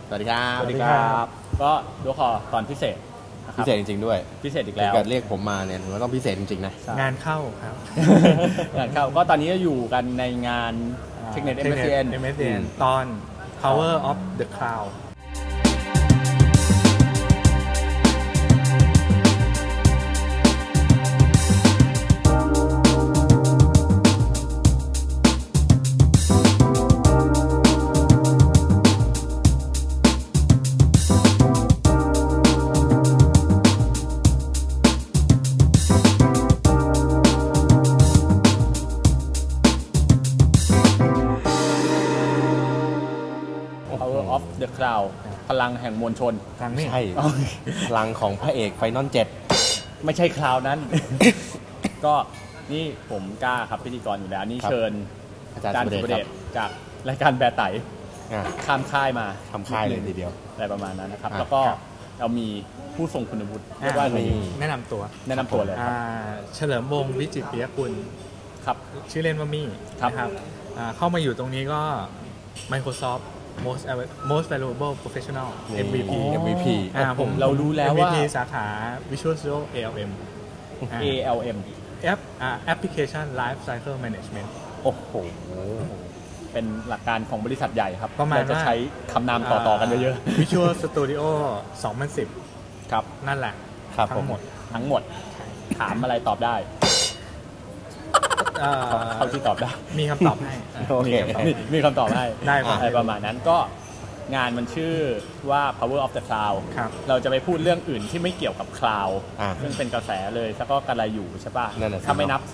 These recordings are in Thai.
สวัสดีครับสวัสดีครับก็ดูคอตอนพิเศษนะครับพิเศษจริงๆด้วยพิเศษอีกแล้วการเรียกผมมาเนี่ยถือว่าต้องพิเศษจริงๆนะงานเข้าครับงานเข้าก็ตอนนี้อยู่กันในงาน Technet MSCN ตอน Power of the Cloud The Cloud พลังแห่งมวลชนไม่ใช่พลังของพระเอกไฟนอล7 ไม่ใช่คราวนั้น ก็นี่ผมกล้าครับพิธีกรอยู่แล้วนี่เชิญอาจารย์สุเดชจากรายการแบร์ไตข้ามค่ายมาทำค่ายเลยทีเดียวอะไรประมาณนั้นนะครับแล้วก็เรามีผู้ทรงคุณวุฒิเรียกว่าแนะนำตัวเลยครับเฉลิมวงศ์วิจิตรปิยกุลครับชื่อเล่นว่ามี่นะครับเข้ามาอยู่ตรงนี้ก็ Microsoft most valuable professional MVP ผมเรารู้แล้วว่า MVP สาขา Visual Studio ALM Application Life Cycle Management โอ้โหเป็นหลักการของบริษัทใหญ่ครับเราจะใช้คำนามต่อๆกันเยอะๆ Visual Studio 2010 ครับนั่นแหละทั้งหมดถามอะไรตอบได้เขาที่ตอบได้มีคำตอบให้มีคำตอบให้ได้ประมาณนั้นก็งานมันชื่อว่า Power of the Cloud เราจะไปพูดเรื่องอื่นที่ไม่เกี่ยวกับ Cloud ซึ่งเป็นกระแสเลยแล้วก็กระไรอยู่ใช่ป่ะถ้าไม่นับ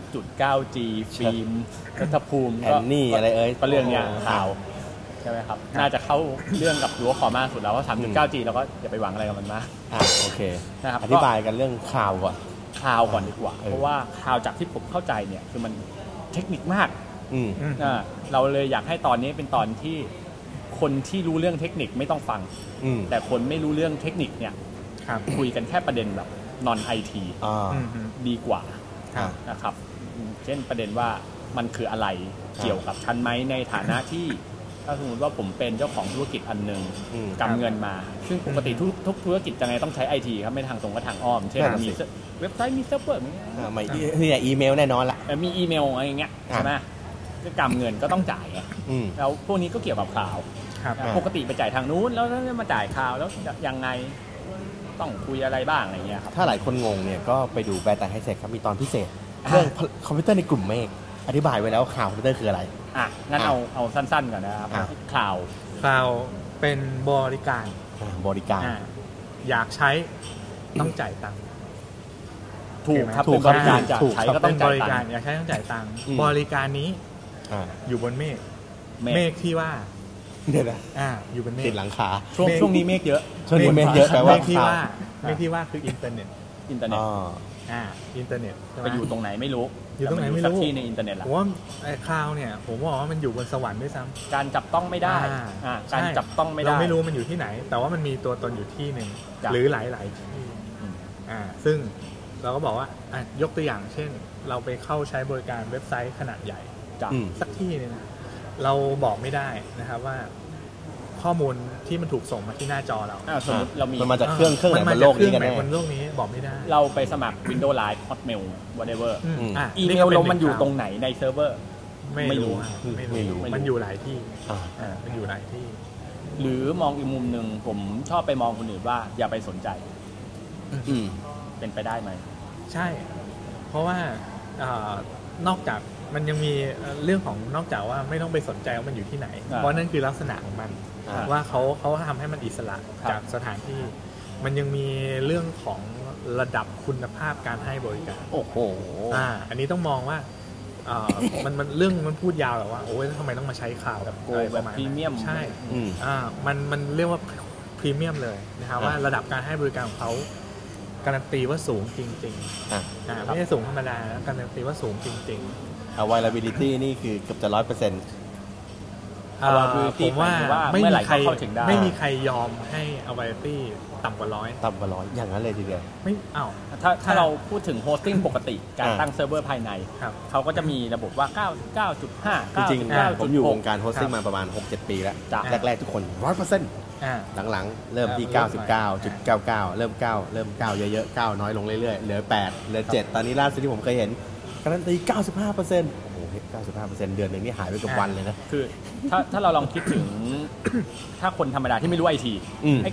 3.9G ฟิล์มรัฐภูมิก็นี่อะไรก็เรื่องเนี้ยข่าวใช่ไหมครับน่าจะเข้าเรื่องกับรั้วคอมากสุดแล้วว่า 3.9G เราก็อย่าไปหวังอะไรกับมันมากโอเคนะครับอธิบายกันเรื่องข่าวก่อนก่อนดีกว่าเพราะว่าข่าวจากที่ผมเข้าใจเนี่ยคือมันเทคนิคมากเราเลยอยากให้ตอนนี้เป็นตอนที่คนที่รู้เรื่องเทคนิคไม่ต้องฟังแต่คนไม่รู้เรื่องเทคนิคเนี่ยคุยกันแค่ประเด็นแบบ non IT ดีกว่านะครับเช่นประเด็นว่ามันคืออะไรเกี่ยวกับฉันไหมในฐานะที่ถ้าสมมติว่าผมเป็นเจ้าของธุรกิจอันนึงกำเงินมาซึ่งปกติทุกธุรกิจจะไงต้องใช้ IT ครับไม่ทางตรงก็ทางอ้อมเช่นมีเว็บไซต์มีเซิร์ฟเวอร์ไม่นี่อีเมลแน่นอนละมีอีเมลอะไรอย่างเงี้ยใช่ไหมก็กำเงินก็ต้องจ่ายแล้วพวกนี้ก็เกี่ยวกับข่าวปกติไปจ่ายทางนู้นแล้วมาจ่ายข่าวแล้วยังไงต้องคุยอะไรบ้างอะไรเงี้ยครับถ้าหลายคนงงเนี่ยก็ไปดูแบร์ไตให้เสร็จครับมีตอนพิเศษเรื่องคอมพิวเตอร์ในกลุ่มเมฆอธิบายไว้แล้วข่าวคอมพิวเตอร์คืออะไรงั้นเอาสั้นๆก่อนนะครับข่าวเป็นบริการอยากใช้ต้องจ่ายตังค์ถูกครับเป็นบริการจากใช้ก็ต้องจ่ายตังค์อยากใช้ต้องจ่ายตังค์บริการนี้อยู่บนเมฆที่ว่าเนี่ยนะอยู่บนเมฆติดหลังคาช่วงนี้เมฆเยอะช่วงนี้เมฆเยอะแปลว่าเมฆที่ว่าคืออินเทอร์เน็ตอินเทอร์เน็ตไปอยู่ตรงไหนไม่รู้สักที่ในอินเทอร์เน็ตละผมว่าไอ้คลาวเนี่ยผมว่ามันอยู่บนสวรรค์ด้วยซ้ำการจับต้องไม่ได้การจับต้องไม่ได้เราไม่รู้มันอยู่ที่ไหนแต่ว่ามันมีตัวตนอยู่ที่หนึ่งหรือหลายๆที่ซึ่งเราก็บอกว่ายกตัวอย่างเช่นเราไปเข้าใช้บริการเว็บไซต์ขนาดใหญ่สักที่นึงเราบอกไม่ได้นะครับว่าข้อมูลที่มันถูกส่งมาที่หน้าจอเราสมมติเรามีมันมาจากเครื่องไหนบนโลกนี้กันแน่บนโลกนี้บอกไม่ได้เราไปสมัคร Windows Live Hotmail whatever อีเมลเรามันอยู่ตรงไหนในเซิร์ฟเวอร์ไม่รู้มันอยู่หลายที่มันอยู่หลายที่หรือมองอีกมุมหนึ่งผมชอบไปมองคนอื่นว่าอย่าไปสนใจเป็นไปได้ไหมใช่เพราะว่านอกจากมันยังมีเรื่องของนอกจากว่าไม่ต้องไปสนใจว่ามันอยู่ที่ไหนเพราะนั่นคือลักษณะของมันว่าเขาทำให้มันอิสระจากสถานที่มันยังมีเรื่องของระดับคุณภาพการให้บริการโอ้โหอันนี้ต้องมองว่ามันเรื่องมันพูดยาวแต่ว่าโอ้ยทำไมต้องมาใช้ข่าวแบบพรีเมียมใช่มันเรียกว่าพรีเมียมเลยนะครับว่าระดับการให้บริการของเขาการันตีว่าสูงจริงๆไม่ใช่สูงธรรมดาการันตีว่าสูงจริงๆ availability นี่คือเกือบจะ 100% ผมว่าไม่ไม่มีมีใคใครรเข้าถึงได้ไม่มีใครยอมให้ availability ต่ำกว่าร้อยต่ำกว่า100อย่างนั้นเลยทีเดียวไม่อ้าวถ้าเราพูดถึงโฮสติ้งปกติการตั้งเซิร์ฟเวอร์ภายในครับเขาก็จะมีระบบว่า 99.5 จริงๆผมอยู่วง 9.9 การโฮสติ้งมาประมาณ 6-7 ปีแล้วจ้ะแรกๆทุกคน 100% อ่าหลังๆ เริ่มที่เริ่ม 99.99 เริ่ม 9 เริ่ม 9 เยอะๆ 9 น้อยลงเรื่อยๆ เหลือ 8 เหลือ 7 ตอนนี้ล่าสุดที่ผมเคยเห็นการันตี 95%โอ้โห 95% เดือนหนึ่งนี่หายไปกับวันเลยนะคือถ้าเราลองคิดถึง ถ้าคนธรรมดาที่ไม่รู้ไอทีอืมไอ้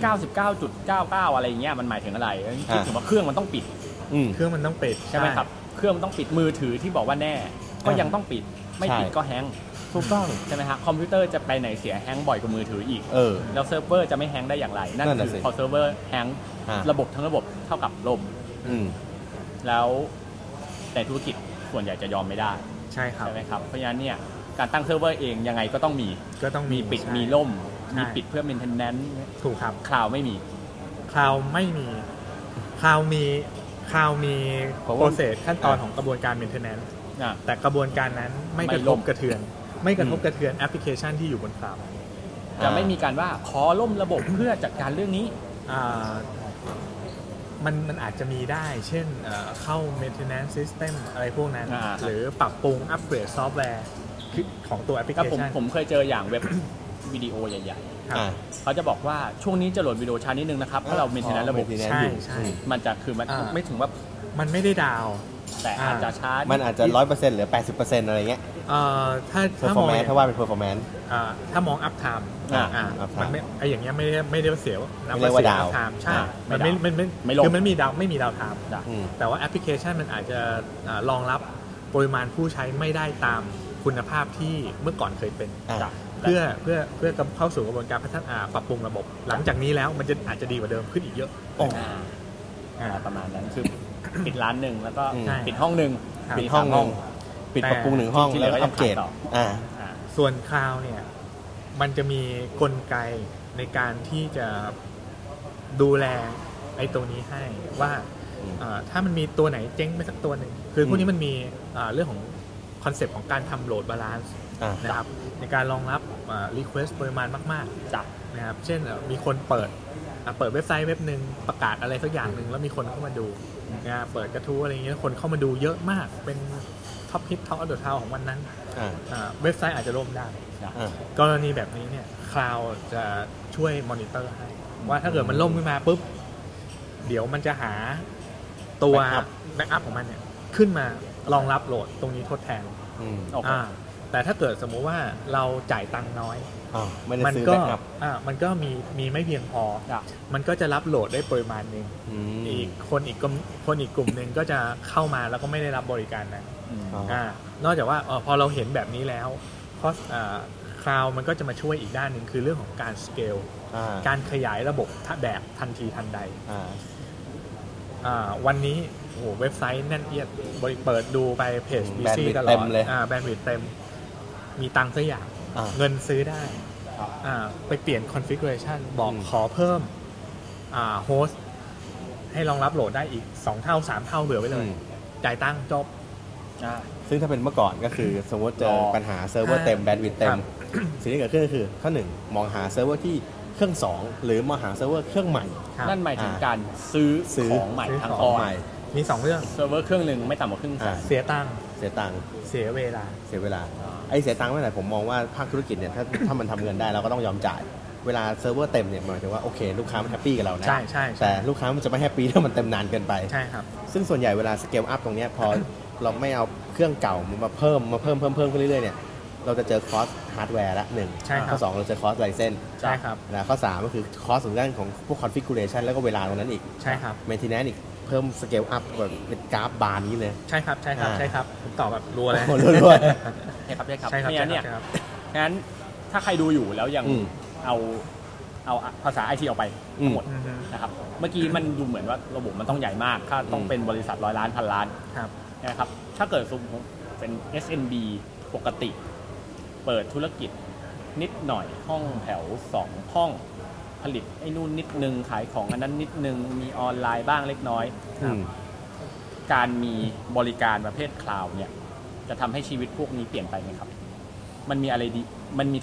99.99 อะไรอย่างเงี้ยมันหมายถึงอะไรคิดถึงว่าเครื่องมันต้องปิดเครื่องมันต้องปิดใช่ไหมครับ เครื่องมันต้องปิดมือถือที่บอกว่าแน่ ก็ยังต้องปิด ไม่ปิดใช่ก็แฮงก์ถูกต้องใช่ไหมฮะคอมพิวเตอร์จะไปไหนเสียแฮงก์บ่อยกว่ามือถืออีกเออแล้วเซิร์ฟเวอร์จะไม่แฮงก์ได้อย่างไร นั่นนั่นน่ะคืสิอพอเซิร์ฟเวอร์แฮงก์อ่าระบบทั้งระบบเท่ากับล่มอืมแล้วในธุรกิจส่วนใหญ่จะยอมไม่ได้ใช่ครับใช่ไหมครับเพราะฉะนั้นเนี่ยการตั้งเซิร์ฟเวอร์เองยังไงก็ต้องมีก็ต้องมีปิดใช่มีล่มใช่มีปิดเพื่อ maintenance ถูกครับคลาวไม่มีคลาวไม่มีคลาวมีเพราะว่าโปรเซสขั้นตอนของกระบวนการ maintenance อ่ะแต่กระบวนการนั้นไม่ไม่กระทล่บมกระเทือน ไม่กระทบกระเทือนแอปพลิเคชันที่อยู่บนคลาวด์จะไม่มีการว่าขอล่มระบบเพื่อจัดการเรื่องนี้อ่ามันอาจจะมีได้ เช่นเข้า maintenance system อะไรพวกนั้น หรือปรับปรุงอัปเกรดซอฟต์แวร์ของตัวแอปพลิก็เคผมชันผมเคยเจออย่างเว็บ วิดีโอใหญ่ครับอ่าๆเขาจะบอกว่าช่วงนี้จะโหลดวิดีโอช้านิดนึงนะครับเพราะเรา maintenance ระบบ maintenance ใช่อยู่ใช่มันจะคือมันอ่าไม่ถึงว่ามันไม่ได้ดาวน์แต่อาจจะช้ามัมันอาจจะ 100% เหลือ 80% อะไรเงี้ยถ้ามอง performance ถ้าว่าเป็น performance ถ้ามองอัพไทม์ up time มันไม่ไออย่างเงี้ยไม่ได้ว่าเสียนับไม่เรียกว่าเสีดาวอัพไทม์ใช่อ่ามันไม่ลงคือมันไม่มีดาวไทม์จ้ะอืมแต่ว่าแอปพลิเคชันมันอาจจะรองรับปริมาณผู้ใช้ไม่ได้ตามคุณภาพที่เมื่อก่อนเคยเป็นอ่าจ้ะเพื่อเข้าสู่กระบวนการพัฒนาปรับปรุงระบบ หลังจากนี้แล้วมันจะอาจจะดีกว่าเดิมขึ้นอีกเยอะประมาณนั้นคือ ปิดร้านหนึ่งแล้วก็อืมปิดห้องหนึ่งปิดห้องหนึ่งปิดปรับปรุง1ห้องที่เหลืแล้วอก็ก็อัปเกรดยังขายต่ออ่าอ่าส่วนคลาวเนี่ยมันจะมีกลไกในการที่จะดูแลไอ้ตัวนี้ให้ว่าอืมถ้ามันมีตัวไหนเจ๊งไปสักตัวหนึ่งคือพวกนี้มันมีเรื่องของคอนเซปต์ของการทำโหลดบาลานซ์อ่านะครับในการรองรับrequest ปริมาณมากจ้ะๆนะครับเช่นมีคนเปิดเว็บไซต์เว็บหนึ่งประกาศอะไรสักอย่างหนึ่งแล้วมีคนเข้ามาดูนะเปิดกระทู้อะไรอย่างเงี้ยคนเข้ามาดูเยอะมากเป็นท็อปฮิตท็อปอัลเดอร์ทาวของวันนั้น เว็บไซต์อาจจะล่มได้อ่ากรณีแบบนี้เนี่ยคลาวจะช่วยมอนิเตอร์ให้ ว่าถ้าเกิดมันล่มขึ้นมาปุ๊บ เดี๋ยวมันจะหาตัว แบ็กอัพของมันเนี่ยขึ้นมารองรับโหลดตรงนี้ทดแทนอืมโอเคแต่ถ้าเกิดสมมุติว่าเราจ่ายตังค์น้อยอ้าวไม่ได้มันซื้อก็แบ็กอัพมันก็มีไม่เพียงพอจ้ะมันก็จะรับโหลดได้ปริมาณหนึ่งอืมอีกกลุ่มหนึ่งก็จะเข้ามาแล้วก็ไม่ได้รับบริการนั้นอืมอ๋อนอกจากว่าพอเราเห็นแบบนี้แล้วคลาวมันก็จะมาช่วยอีกด้านหนึ่งคือเรื่องของการสเกลอ่าการขยายระบบแบบทันทีทันใดอ่าวันนี้โอ้โหเว็บไซต์แน่นเอียดเปิดดูไปเพจแบนด์ BC วิดต์ตลอเต็ดมเลยแบนด์วิดต์เต็ม มีตังค์สักอย่างอ่าเงินซื้อได้ครับไปเปลี่ยน configuration บอกอืมขอเพิ่มโฮสต์ให้รองรับโหลดได้อีก 2 เท่า 3 เท่าเบื่อไว้เลย จ่ายตังค์จบอ่าซึ่งถ้าเป็นเมื่อก่อนก็คือสมมติเจอรอปัญหาเซิร์ฟเวอร์เต็มแบนด์วิดต์เต็ครัมบสิ่งที่เกิดขึ้นก็คือข้อหนึ่งมองหาเซิร์ฟเวอร์ที่เครื่อง 2 หรือมองหาเซิร์ฟเวอร์เครื่องใหม่ครับนั่นหมายถึงการซื้อซื้อของใหม่ทั้งขก้องอนใหม่มี 2 เรื่องเซิร์ฟเวอร์เครื่องหนึ่งไม่ต่ำกว่าครึ่งแสอ่านเสียตังค์เสียตังค์เสียเวลาเสียเวลาไอ้เสียตังค์ไม่เป็นไรผมมองว่าภาคธุรกิจเนี่ยถ้ามันทำเงินได้เราก็ต้องยอมจ่ายเวลาเซิร์ฟเวอร์เต็มเนี่ยหมายถึงว่าโอเคลูกค้ามันแฮปปี้กับเรานะใช่ใช่แต่ลูกค้ามันจะไม่แฮปปี้ถ้ามันเต็มนานเกินไปใช่ครับซึ่งส่วนใหญ่เวลาสเกลอัพตรงเนี้ยพอ เราไม่เอาเครื่องเก่ามาเพิ่มขึ้นเรื่อยๆเนี่ยเราจะเจอคอสฮาร์ดแวร์ละหนึ่งใช่ครับข้อ2เราเจอคอสไลเซนใช่ครับนะข้อ3ก็คือคอสในด้านของพวกคอนฟิกูเรชันแล้วก็เวลาตรงนั้นอีกใช่ครับเมนเทนแนนซ์อีกเพิ่มสเกลอัพแบบเป็นกราฟบาร์นี้เลยใช่ครับ ใช่ครับอ่าใช่ครับผมตอบแบบรัวเลยโอ้โหรัวใช่ครับใช่ครับใช่ครับไม่งั้นเนี่ยใช่ครับงั้นถ้าใครดูอยู่แล้วยังอืมเอาภาษาไอทีออกไปทั้งหมดอืมนะครับ เมื่อกี้มันดูเหมือนว่าระบบมันต้องใหญ่มาก ถ้าต้องเป็นบริษัท100 ล้านพันล้านครับนะครับ ถ้าเกิดสมมติเป็น SMB ปกติ เปิดธุรกิจนิดหน่อยห้องแถว2ห้องผลิตไอ้นู่นนิดนึงขายของอันนั้นนิดนึงมีออนไลน์บ้างเล็กน้อยอืมการมีบริการประเภทคลาวด์เนี่ยจะทำให้ชีวิตพวกนี้เปลี่ยนไปไหมครับ มันมีอะไรดี มันมีทาง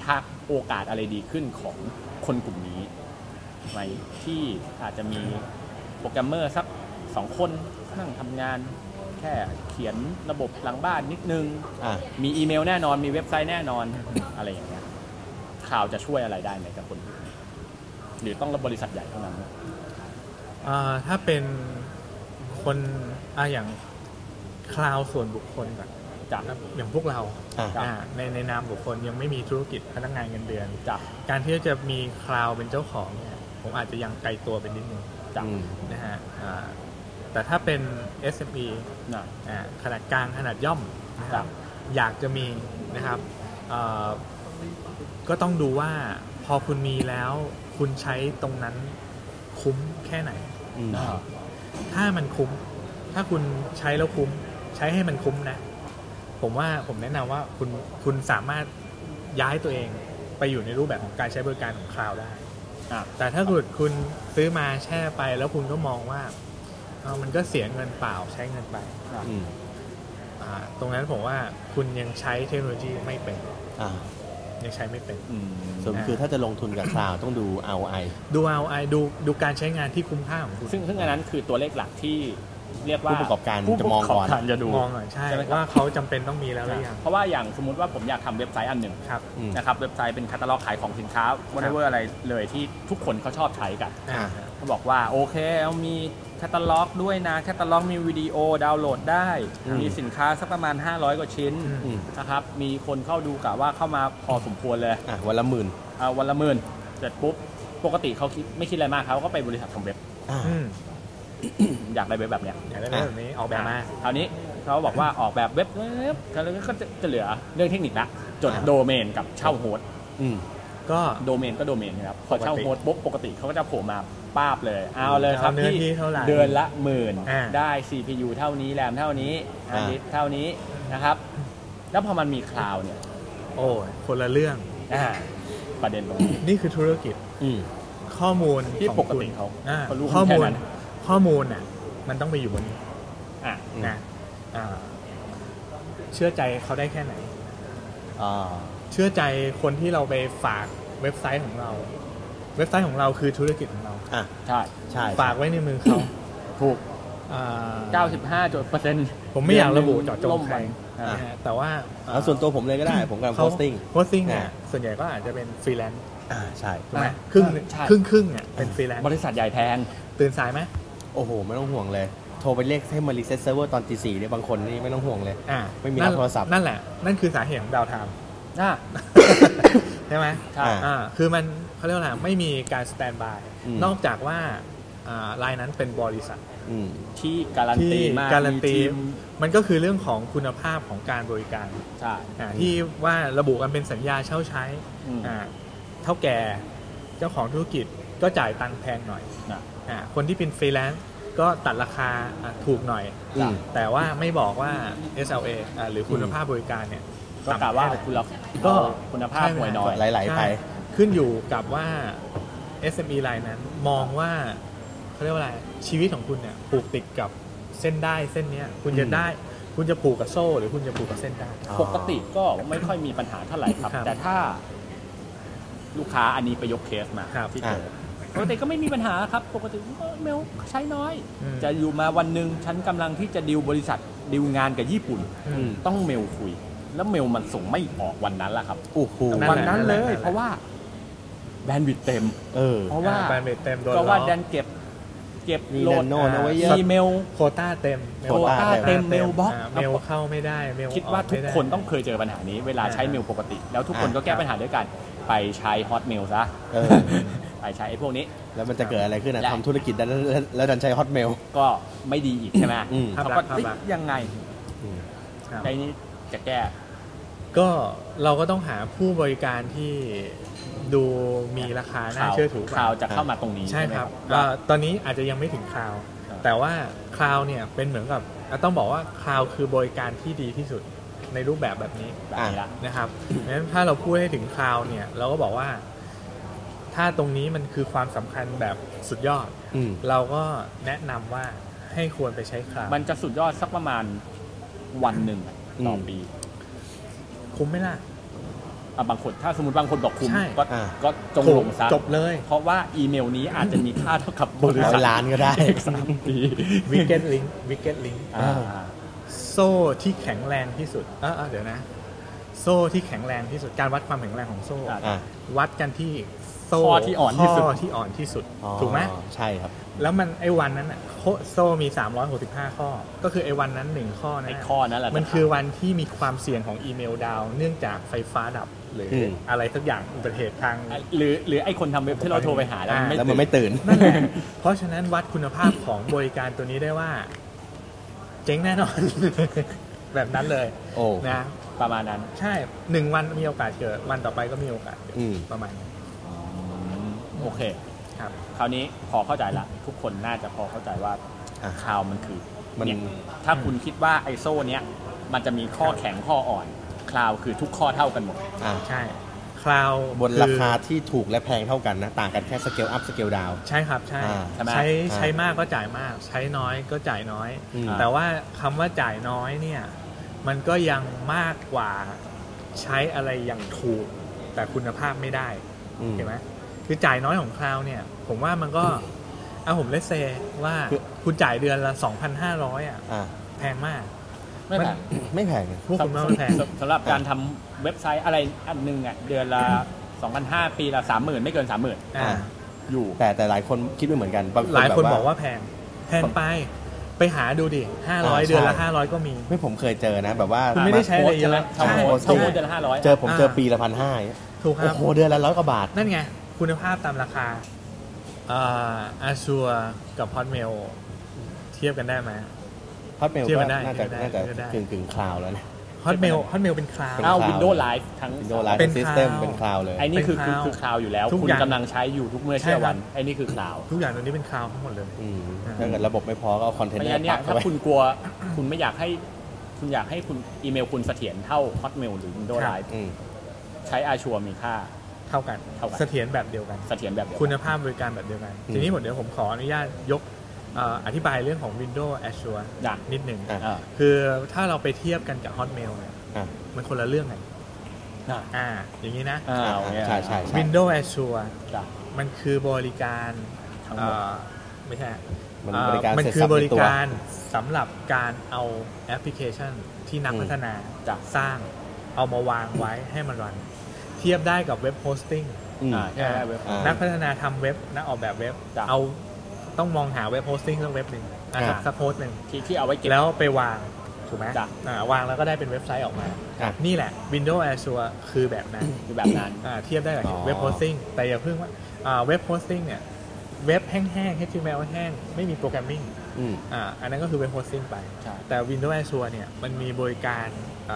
โอกาสอะไรดีขึ้นของคนกลุ่มนี้ไหมที่อาจจะมีโปรแกรมเมอร์สัก2 คนนั่งทำงานแค่เขียนระบบหลังบ้านนิดนึงมีอีเมลแน่นอนมีเว็บไซต์แน่นอนอะไรอย่างเงี้ยข่าวจะช่วยอะไรได้ไหมกับคนหรือต้องบริษัทใหญ่เท่านั้นถ้าเป็นคนอย่างคลาวส่วนบุคคลแบบอย่างพวกเราในนามบุคคลยังไม่มีธุรกิจพนักงานเงินเดือนการที่จะมีคลาวเป็นเจ้าของเนี่ยผมอาจจะยังไกลตัวไปนิดนึงนะฮะแต่ถ้าเป็น SME ขนาดกลางขนาดย่อมนะครับอยากจะมีนะครับก็ต้องดูว่าพอคุณมีแล้วคุณใช้ตรงนั้นคุ้มแค่ไหนถ้ามันคุ้มถ้าคุณใช้แล้วคุ้มใช้ให้มันคุ้มนะผมแนะนำว่าคุณสามารถย้ายตัวเองไปอยู่ในรูปแบบของการใช้บริการของคลาวด์ได้แต่ถ้าคุณซื้อมาแช่ไปแล้วคุณก็มองว่ามันก็เสียเงินเปล่าใช้เงินไปตรงนั้นผมว่าคุณยังใช้เทคโนโลยีไม่เป็นยังใช้ไม่เป็นส่วนคือถ้าจะลงทุนกับคลาวด์ต้องดู ROI ดูการใช้งานที่คุ้มค่าของคุณซึ่งอันนั้นคือตัวเลขหลักที่เรียกว่าผู้ประกอบการจะมองก่อนจะดูใช่ว่าเขาจำเป็นต้องมีแล้วหรือยังเพราะว่าอย่างสมมุติว่าผมอยากทำเว็บไซต์อันหนึ่งนะครับเว็บไซต์เป็นแคตตาล็อกขายของสินค้า whatever อะไรเลยที่ทุกคนเขาชอบใช้กันเขาบอกว่าโอเคเอามีแคตตาล็อกด้วยนะแคตตาล็อกมีวิดีโอดาวน์โหลดได้มีสินค้าสักประมาณ500 กว่าชิ้นนะครับมีคนเข้าดูกะว่าเข้ามาพอสมควรเลยวันละ10,000 วันละ10,000เสร็จปุ๊บปกติเขาไม่คิดอะไรมากเขาก็ไปบริษัททำเว็บอยากได้เว็บแบบเนี้ยอยากได้เว็บแบบนี้ออกแบบมาคราวนี้เขาบอกว่าออกแบบเว็บก็จะเหลือเรื่องเทคนิคละจดโดเมนกับเช่าโฮสต์ก็โดเมนครับพอเช่าโฮสต์ปุ๊บปกติเขาก็จะโผล่มาป้าบเลยเอาเลยครับที่เดือนละ10,000ได้ CPU เท่านี้แรมเท่านี้ฮาร์ดดิสก์เท่านี้นะครับแล้วพอมันมีคลาวด์เนี่ยโอ้คนละเรื่องประเด็นตรงนี้นี่คือธุรกิจข้อมูลที่ปกติเขาข้อมูลน่ะมันต้องไปอยู่บนนะเชื่อใจเขาได้แค่ไหนเชื่อใจคนที่เราไปฝากเว็บไซต์ของเราเว็บไซต์ของเราคือธุรกิจของเราใช่ฝากไว้ในมือเขาถูก95% ผมไม่อยากระบุเจาะจงใครแต่ว่าส่วนตัวผมเลยก็ได้ผมกำลังโพสติ้งเนี่ยส่วนใหญ่ก็อาจจะเป็นฟรีแลนซ์ใช่ถูกไหมครึ่งเนี่ยเป็นฟรีแลนซ์บริษัทใหญ่แพงตื่นสายไหมโอ้โหไม่ต้องห่วงเลยโทรไปเรียกให้มารีเซ็ตเซิร์ฟเวอร์ตอนตี 4เนี่ยบางคนนี่ไม่ต้องห่วงเลยไม่มีรับโทรศัพท์นั่นแหละนั่นคือสาเหตุของดาวไทม์ใช่ไหมใช่คือมันเขาเรียกว่าอะไรไม่มีการสแตนด์บายนอกจากว่ารายนั้นเป็นบริษัทที่การันตีมากมันก็คือเรื่องของคุณภาพของการบริการใช่ที่ว่าระบุกันเป็นสัญญาเช่าใช้เท่าแก่เจ้าของธุรกิจก็จ่ายตังค์แพงหน่อยคนที่เป็นฟรีแลนซ์ก็ตัดราคาถูกหน่อยแต่ว่าไม่บอกว่า SLA หรือคุณภาพบริการเนี่ยก็กล่าวว่าคุณภาพห่วยหน่อยไหลๆไปขึ้นอยู่กับว่า SME รายนั้นมองว่าเขาเรียกว่าอะไรชีวิตของคุณเนี่ยผูกติดกับเส้นได้เส้นนี้คุณจะผูกกับโซ่หรือคุณจะผูกกับเส้นได้ปกติก็ไม่ค่อยมีปัญหาเท่าไหร่ครับแต่ถ้าลูกค้าอันนี้ไปยกเคสมาที่เจอปกติก็ไม่มีปัญหาครับปกติเมลใช้น้อยจะอยู่มาวันหนึ่งฉันกำลังที่จะดีลบริษัทดีลงานกับญี่ปุ่นต้องเมลคุยแล้วเมลมันส่งไม่ออกวันนั้นแหละครับวันนั้นเลยเพราะว่าแบนด์วิดต์เต็มเพราะว่าแบนด์วิดต์เต็มก็ว่าแดนเก็บโหลดอีเมลโควต้าเต็มเมลบ็อกเมลเข้าไม่ได้เมลคิดว่าทุกคนต้องเคยเจอปัญหานี้เวลาใช้เมลปกติแล้วทุกคนก็แก้ปัญหาด้วยกันไปใช้ฮอตเมลซะไปใช้ไอ้พวกนี้แล้วมันจะเกิดอะไรขึ้นนะทำธุรกิจแล้วดันใช้ฮอตเมลก็ไม่ดีอีกใช่ไหมเขาก็ยังไงในนี้จะแก้ก็เราก็ต้องหาผู้บริการที่ดูมีราคาน่าเชื่อถือคลาวจะเข้ามาตรงนี้ใช่ครับตอนนี้อาจจะยังไม่ถึงคลาวแต่ว่าคลาวเนี่ยเป็นเหมือนกับต้องบอกว่าคลาวคือบริการที่ดีที่สุดในรูปแบบนี้นะครับงั้นถ้าเราพูดให้ถึงคลาวเนี่ยเราก็บอกว่าถ้าตรงนี้มันคือความสำคัญแบบสุดยอดเราก็แนะนำว่าให้ควรไปใช้คลาวมันจะสุดยอดสักประมาณวันหนึ่งต่อปีคุ้มไหมล่ะบางคนถ้าสมมติบางคนบอกคุ้มใช่ก็จงลงซะจบเลยเพราะว่าอีเมลนี้อาจจะมีค่าเท่ากับบริร้อษัทยล้านก็ได้อีก3 ปีวิกเก็ตลิงก์โซ่ที่แข็งแรงที่สุดเดี๋ยวนะโซ่ที่แข็งแรงที่สุดการวัดความแข็งแรงของโซ่ วัดกันที่โซ่ข้อที่อ่อนที่สุดข้อที่อ่อนที่สุดถูกไหมใช่ครับแล้วมันไอ้วันนั้นอ่ะโซ่มี365ข้อก็คือไอ้วันนั้น1ข้อนั้นไอ้ข้อนั้นแหละมันคือวันที่มีความเสี่ยงของอีเมลดาวน์เนื่องจากไฟฟ้าดับหรืออะไรสักอย่างอุบัติเหตุทางหรือไอ้คนทำเว็บที่เราโทรไปหาแล้วมันแล้วมันไม่ตื่นนั่นแหละเพราะฉะนั้นวัดคุณภาพของบริการตัวนี้ได้ว่า เจ๊งแน่นอน แบบนั้นเลยโอ้นะประมาณนั้นใช่1วันมีโอกาสเกิดวันต่อไปก็มีโอกาสเกิดประมาณนี้โอเคครับคราวนี้พอเข้าใจละทุกคนน่าจะพอเข้าใจว่าคลาวมันคือมันเนี่ยถ้าคุณคิดว่าไอโซ่เนี้ยมันจะมีข้อแข็งข้ออ่อนคลาวคือทุกข้อเท่ากันหมดใช่คลาวบนราคาที่ถูกและแพงเท่ากันนะต่างกันแค่สเกลอัพสเกลดาวใช่ครับใช่ ใช้มากก็จ่ายมาก ใช้น้อยก็จ่ายน้อย แต่ว่าคำว่าจ่ายน้อยเนี่ยมันก็ยังมากกว่าใช้อะไรอย่างถูกแต่คุณภาพไม่ได้เห็นไหมคือจ่ายน้อยของคลาวเนี่ยผมว่ามันก็ผมเลสเซว่าคุณจ่ายเดือนละ 2,500 แพงมากไม่แพงไม่แพงพวกคุณว่ามันแพงสำหรับการทำเว็บไซต์อะไรอันนึงอ่ะเดือนละ 2,500 ปีละ 30,000 ไม่เกิน 30,000 อยู่แต่หลายคนคิดไม่เหมือนกันหลายคนบอกว่าแพงไปหาดูดิ500เดือนละ500ก็มีไม่ผมเคยเจอนะแบบว่าคุณไม่ได้ใช้อะไรเยอะใช่เดือนละ500 เจอปีละ 1,500 ถูกครับโอ้โหเดือนละ100 กว่าบาทนั่นไงคุณภาพตามราคาAzure กับ Hotmail เทียบกันได้ไหม Hotmail ก็น่าจะกึ่งคลาวแล้วนะ Hotmail เป็นคลาวด์ Windows Live ทั้ง Windows Live System เป็นคลาวเลยไอ้นี่คือคลาวอยู่แล้วคุณกำลังใช้อยู่ทุกเมื่อเช้าวันไอ้นี่คือคลาวทุกอย่างตรงนี้เป็นคลาวทั้งหมดเลยถ้าเกิดระบบไม่พอก็เอาคอนเทนเนอร์เนี่ยถ้าคุณกลัวคุณไม่อยากให้คุณอยากให้คุณอีเมลคุณเสถียรเท่า Hotmail หรือ Windows Live ใช้ Azure มีค่าเท่ากันเสถียรแบบเดียวกันคุณภาพบริการแบบเดียวกันทีนี้เดี๋ยวผมขออนุญาตยกอธิบายเรื่องของ Windows Azure นิดหนึ่งคือถ้าเราไปเทียบกันกับ Hotmail เนี่ยมันคนละเรื่องกันอย่างนี้นะใช่ Windows Azure มันคือบริการไม่ใช่มันคือบริการสำหรับการเอาแอปพลิเคชันที่นักพัฒนาสร้างเอามาวางไว้ให้มันรันเทียบได้กับเว็บโฮสติ้งนักพัฒนาทำเว็บนักออกแบบเว็บเอาต้องมองหาเว็บโฮสติ้งสักเว็บหนึ่งสักโฮสต์หนึ่งที่เอาไว้เก็บแล้วไปวางถูกไหมวางแล้วก็ได้เป็นเว็บไซต์ออกมานี่แหละ Windows Azure คือแบบนั้นเทียบได้กับเว็บโฮสติ้งแต่อย่าเพิ่งว่าเว็บโฮสติ้งเนี่ยเว็บแห้งๆ HTML แห้งไม่มีโปรแกรมมิ่งอันนั้นก็คือเว็บโฮสติ้งไปแต่ Windows Azure เนี่ยมันมีบริการ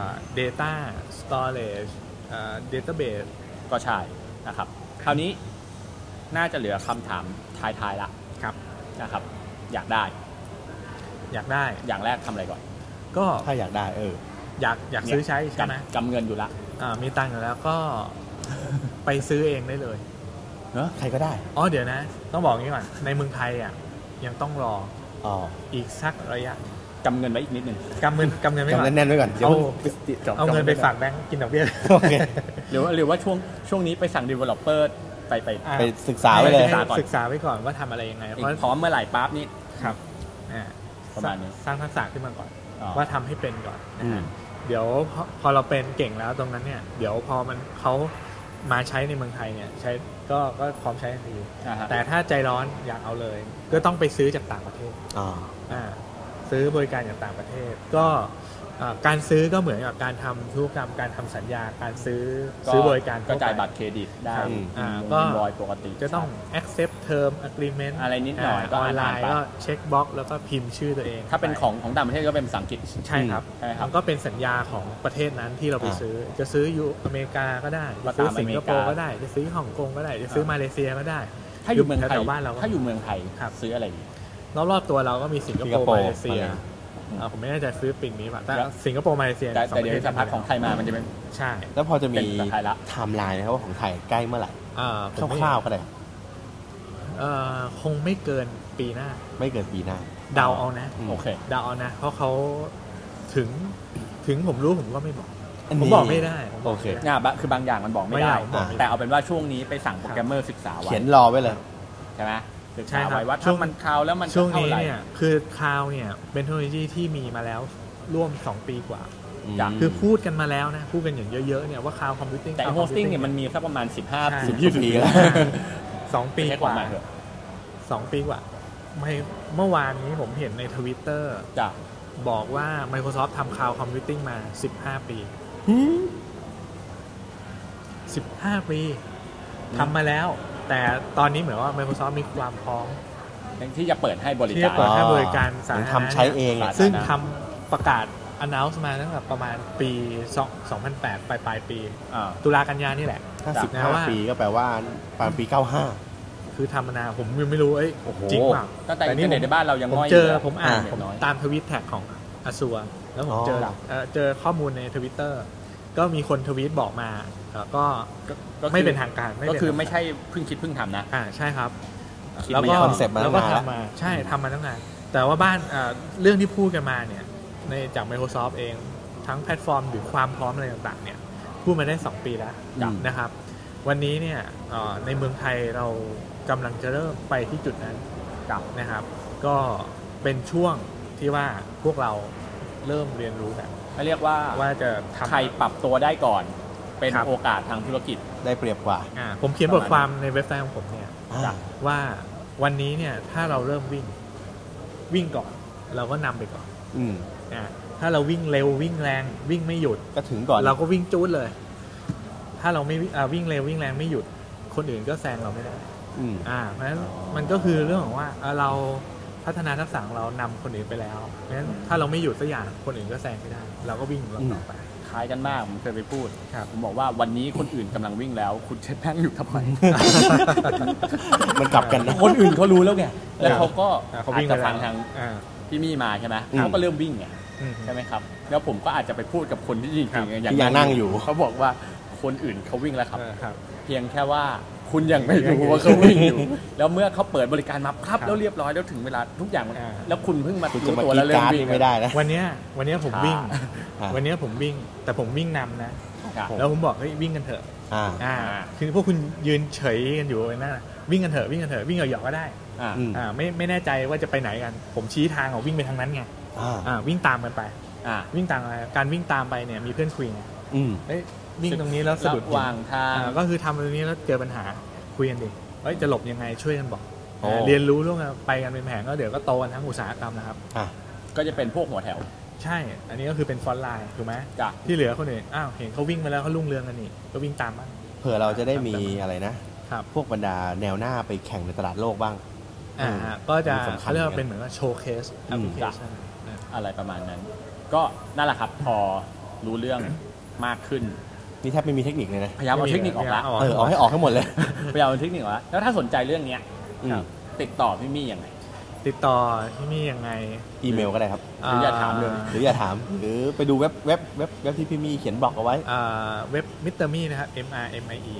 data storage database ก็ใช่นะครับคราวนี้น่าจะเหลือคำถามท้ายๆละนะครับอยากได้อย่างแรกทำอะไรก่อนก็ถ้าอยากได้อยากซื้อใช้ใช่ไหมกำเงินอยู่ละมีตังค์อยู่แล้วก็ไปซื้อเองได้เลยใครก็ได้เดี๋ยวนะต้องบอกงี้ก่อนในเมืองไทยยังต้องรออีกสักระยะกำเงินไว้อีกนิดนึงกำเงินไว้ก่อนแน่นๆไว้ก่อนเอาเงินไปฝากแบงก์กินดอกเบี้ยหรือว่าช่วงนี้ไปสั่ง developer ไปศึกษาไว้เลยศึกษาไว้ก่อนว่าทำอะไรยังไงเพราะพร้อมเมื่อไหร่ปั๊บนี่ครับประมาณนี้สร้างทักษะขึ้นมาก่อนว่าทำให้เป็นก่อนเดี๋ยวพอเราเป็นเก่งแล้วตรงนั้นเนี่ยเดี๋ยวพอเขามาใช้ในเมืองไทยเนี่ยใช้ก็พร้อมใช้ทันทีแต่ถ้าใจร้อนอยากเอาเลยก็ต้องไปซื้อจากต่างประเทศซื้อบริการจากต่างประเทศก็การซื้อก็เหมือนกับการทำธุรกรรมการทำสัญญาการซื้อบริการก็จ่ายบัตรเครดิตได้ก็ปกติจะต้อง accept term agreement อะไรนิดหน่อยออนไลน์ก็เช็คบล็อกแล้วก็พิมพ์ชื่อตัวเองถ้าเป็นของต่างประเทศก็เป็นภาษาอังกฤษใช่ครับมันก็เป็นสัญญาของประเทศนั้นที่เราไปซื้อจะซื้ออยู่อเมริกาก็ได้จะซื้อสิงคโปร์ก็ได้จะซื้อฮ่องกงก็ได้จะซื้อมาเลเซียก็ได้ถ้าอยู่เมืองไทยซื้ออะไรดีรอบๆตัวเราก็มีสิงคโปร์มาเลเซียผมไม่แน่ใจฟิลิปปินส์นี้ป่ะแต่สิงคโปร์มาเลเซียแต่เดี๋ยวจะพัดของไทยมามันจะเป็นใช่แล้วพอจะมีไทม์ไลน์นะครับว่าของไทยใกล้เมื่อไหร่คร่าวๆก็ได้คงไม่เกินปีหน้าเดาเอานะโอเคเดาเอานะเพราะเขาถึงผมรู้ผมก็ไม่บอกผมบอกไม่ได้โอเคคือบางอย่างมันบอกไม่ได้ แต่เอาเป็นว่าช่วงนี้ไปสั่งโปรแกรมเมอร์ศึกษาไว้เขียนรอไว้เลยใช่ไหมศึกษาไว้ว่าถ้ามันคลาวแล้วมันจะช่วงเท่านี้ไหร่เนี่ยคือคลาวเนี่ยเป็นเทคโนโลยีที่มีมาแล้วร่วม2 ปีกว่าจ้ะคือพูดกันมาแล้วนะพูดกันอย่างเยอะๆเนี่ยว่าคลาวคอมพิวติ้งแต่โฮสติ้งเนี่ยมันมีสักประมาณใช่ 15-20 ปีแล้ว 2 ปีให้กความว่าหมายเถอะ 2 ปีกว่าเมื่อวานนี้ผมเห็นใน Twitter จ้ะบอกว่า Microsoft ทำคลาวคอมพิวติ้งมา15 ปี 15 ปีทำมาแล้ว แต่ตอนนี้เหมือนว่า Microsoft มีความพร้อมที่จะเปิดให้บริที่กาจะรเปิดให้บริการสาธารณะทำใช้เองอะซึ่งทำประกาศ announce มาตั้งแต่ประมาณปี 2008 ปลายปี ตุลากันยานี่แหละถ้านะว่า 15 ปีก็แปลว่าประมาณปี 95 คือทำมานานผมยังไม่รู้จริงเปล่าตั้งแต่อินเทอร์เน็ตในบ้านเรายังผมง่อยเจอยู่ผมอ่านเด็ผกมน้อยตามทวิตแท็กของอาซัวแล้วผมเจอครับเจอข้อมูลใน Twitter ก็มีคนทวีตบอกมาก็ก็คือไม่เป็นทางการก็คือไม่ใช่เพิ่งคิดเพิ่งทำนะใช่ครับคิดแล้วมาก็อย่าง concept มาตั้แล้วงก็นานแล้วทำมาใช่ทำมาตั้งนานแต่ว่าบ้านเรื่องที่พูดกันมาเนี่ยในจาก Microsoft เองทั้งแพลตฟอร์มหรือความพร้อมอะไรต่างๆเนี่ยพูดมาได้2 ปีแล้วนะครับ วันนี้เนี่ยในเมืองไทยเรากำลังจะเริ่มไปที่จุดนั้นนะครับ ก็เป็นช่วงที่ว่าพวกเราเริ่มเรียนรู้กันเขาเรียกว่าว่าจะทำใครปรับตัวได้ก่อน เป็นครับโอกาสทางธุรกิจได้เปรียบกว่าผมเขียนบทความในเว็บไซต์ของผมเนี่ยอ่าว่าวันนี้เนี่ยถ้าเราเริ่มวิ่งก่อนเราก็นำไปก่อนอืมถ้าเราวิ่งเร็ววิ่งแรงวิ่งไม่หยุดก็ถึงก่อนเราก็วิ่งจู๊ดเลย ถ้าเราไม่วิ่งเร็ววิ่งแรงไม่หยุดคนอื่นก็แซงเราไม่ได้อืมเพราะฉะนั้นมันก็คือเรื่องของว่าเราพัฒนาทักษะของเรานำคนอื่นไปแล้วเพราะฉะนั้นถ้าเราไม่หยุดสักอย่างคนอื่นก็แซงไม่ได้ เราก็วิ่งเราต่อไปคล้ายกันมากผมเคยไปพูดครับผมบอกว่าวันนี้คนอื่นกำลังวิ่งแล้ว คุณจะนั่งอยู่ทำไมมันกลับกันนะคนอื่นเขารู้แล้วไงแล้วเขาก็เขาอาวิ่จงจะไปฟังแล้วทางอ่าพี่มี่มาใช่ไหมอืมเขาก็เริ่มวิ่งไงอืมใช่ไหมครับแล้วผมก็อาจจะไปพูดกับคนที่จริงครับๆที่ยังนั่งอยู่เขาบอกว่าคนอื่นเขาวิ่งแล้วครับครับเพียงแค่ว่าคุณยังไม่รู้ว่าเขาวิ่งอยู่ แล้วเมื่อเขาเปิดบริการมาครับครับแล้วเรียบร้อยแล้วถึงเวลาทุกอย่างมันอ่าแล้วคุณเพิ่งมาคุณรู้จะมาตัวกีแล้วดเริ่มการ์ดวิ่งไม่ได้นะวันเนี้ยผมวิ่งอ่าวันเนี้ยผมวิ่ง แต่ผมวิ่งนำนะครับแล้วผมบอกเฮ้ยวิ่งกันเถอะอ่าคือพวกคุณยืนเฉยกันอยู่นั่นน่ะวิ่งกันเถอะวิ่งกันเถอะวิ่งหยอกๆก็ได้อ่าอืมไม่แน่ใจว่าจะไปไหนกัน ผมชี้ทางวิ่งไปทางนั้นไงอ่าวิ่งตามกันไปอ่าวิ่งตามอะไรการวิ่งตามไปเนี่ยมีเพื่อนคุยไงอืมเอ้ยวิ่งตรงนี้แล้วสะดุดระหว่างทางก็คือทำตรงนี้แล้วเจอปัญหาคุยกันดิเอ้ยจะหลบยังไงช่วยกันบอกโอ้เรียนรู้ร่วมกันไปกันเป็นแผงก็เดี๋ยวก็โตกันทั้งอุตสาหกรรมนะครับอ่ะก็จะเป็นพวกหัวแถวใช่ อันนี้ก็คือเป็นฟอนต์ไลน์ถูกไหมจ้ะที่เหลือคนอื่นเห็นเขาวิ่งมาแล้วเขารุ่งเรืองกันนี่ก็วิ่งตามบ้างเผื่อเราจะได้มีอะไรนะครับพวกบรรดาแนวหน้าไปแข่งในตลาดโลกบ้างก็จะสำคัญเขาเรียกว่าเป็นเหมือนว่าโชว์เคสแอปพลิเคจ้ะชันอะไรประมาณนั้น ก็นั่นแหละครับพอรู้เรื่องมากขึ้นนี่แทบไม่มีเทคนิคเลยนะพยายามเอาเทคนิคออกละเอาให้ออกให้หมดเลยพยายามเอาเทคนิคออกละแล้วถ้าสนใจเรื่องเนี้ยอืมติดต่อพี่มี่ยังไงติดต่อที่นี่ยังไงอีเมลก็ได้ครับหรืออย่าถามเลยหรืออย่าถาม หรือไปดูเว็บที่พี่มีเขียนบล็อกเอาไว้เว็บมิสเตอร์มี่นะครับ MRMIE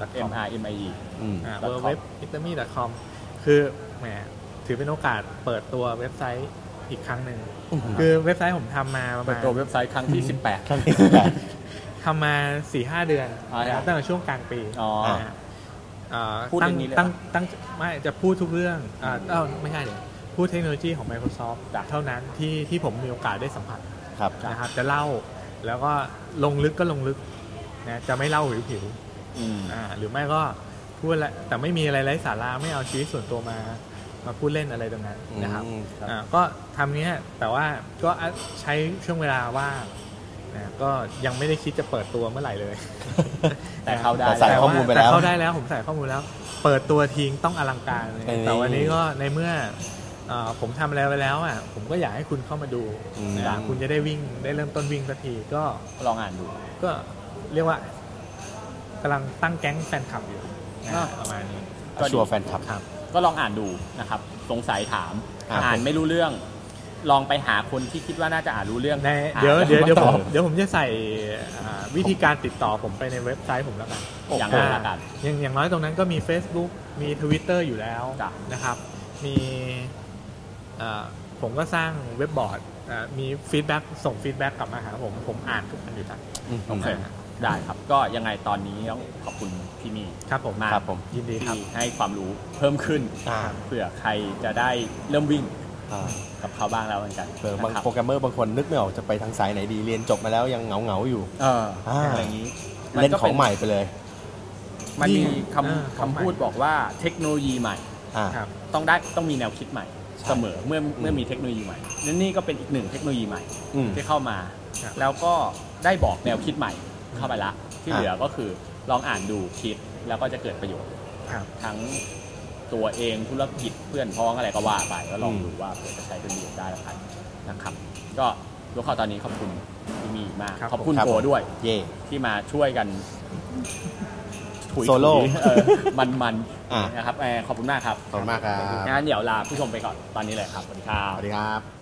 MRMIE อืมเว็บมิสเตอร์มี่ .com คือแหมถือเป็นโอกาสเปิดตัวเว็บไซต์อีกครั้งหนึ่ง คือเว็บไซต์ผมทำมาประเปิมาดณตัวเว็บไซต์ครั้งที่ 18 ครั้งที่18 ทำมา 4-5 เดือนอ๋อครับตั้งแต่ช่วงกลางปีอ๋อนะฮะพูดอย่างนี้เลยเหรอตั้งไม่จะพูดทุกเรื่องไม่ใช่เดี๋ยวพูดเทคโนโลยีของ Microsoft จ้ะเท่านั้นที่ผมมีโอกาสได้สัมผัสครับนะครับจะเล่าแล้วก็ลงลึกก็ลงลึกนะจะไม่เล่าผิวอืมๆหรือไม่ก็พูดอะไรแต่ไม่มีอะไรไร้สาระไม่เอาชีวิตส่วนตัวมาพูดเล่นอะไรตรงนั้นนะครับ ก็ทำเนี้ยแต่ว่าก็ใช้ช่วงเวลาว่างนะก็ยังไม่ได้คิดจะเปิดตัวเมื่อไหร่เลยแต่เข้าได้แต่ใส่ข้อมูลไปแล้วต่เข้าได้แล้วผมใส่ข้อมูลแล้ว เปิดตัวทิ้งต้องอลังการเลยเอ้ยแต่วันนี้ก็ในเมื่อผมทำอะไรไปแล้วผมก็อยากให้คุณเข้ามาดูอืมนะคุณจะได้วิ่งได้เริ่มต้นวิ่งสักทีก็ลองอ่านดูก็เรียกว่ากำลังตั้งแก๊งแฟนคลับอยู่นะประมาณนี้ก็ดีชัวร์แฟนคลับครับก็ลองอ่านดูนะครับ สงสัยถามครับอ่านไม่รู้เรื่อง ลองไปหาคนที่คิดว่าน่าจะอ่านรู้เรื่องในหาเดี๋ยวแล้วมาตอบผมจะใส่วิธีการติดต่อผมไปในเว็บไซต์ผมแล้วกันอย่างนั้นละกันอย่างน้อยตรงนั้นก็มี Facebook มี Twitter อยู่แล้วจ้ะนะครับ มีผมก็สร้างเว็บบอร์ดมีฟีดแบ็กส่งฟีดแบ็กกลับมาหาผมอ่านทุกอันอยู่แล้วโอเคได้ครับก็ยังไงตอนนี้ต้องขอบคุณพี่มี่ครับผมมากครับผมยินดีครับที่ให้ความรู้เพิ่มขึ้นเผื่อใครจะได้เริ่มวิ่งกับเขาบ้างแล้วเหมือนกันบางนะครับโปรแกรมเมอร์บางคนนึกไม่ออกจะไปทางสายไหนดีเรียนจบมาแล้วยังเหงาอยู่อะไรอย่างนี้เล่นของใหม่ไปเลยมันมีของใหม่คำพูดบอกว่าเทคโนโลยีใหม่ครับต้องมีแนวคิดใหม่เสมอเมื่อมีเทคโนโลยีใหม่นี่ก็เป็นอีกหนึ่งเทคโนโลยีใหม่ที่เข้ามา แล้วก็ได้บอกแนวคิดใหม่เข้าไปละที่เหลือก็คือลองอ่านดูคิดแล้วก็จะเกิดประโยชน์ทั้งตัวเองธุรกิจเพื่อนพ้องอะไรก็ว่าไปก็ลองดูว่าเผื่อจะใช้เป็นประโยชน์ได้แล้วกันนะครับก็รู้ข่าวตอนนี้ขอบคุณพี่มีมากขอบคุณโกด้วยที่มาช่วยกันโซโล่มันนะครับขอบคุณมากครับขอบคุณมากครับงั้นเดี๋ยวลาผู้ชมไปก่อนตอนนี้เลยครับสวัสดีครับ